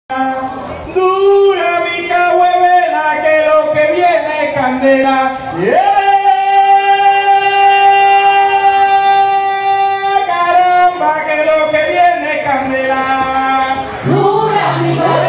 Dura mi cahuevela que lo que viene es candela. Caramba que lo que viene es candela. Dura mi cahuevela.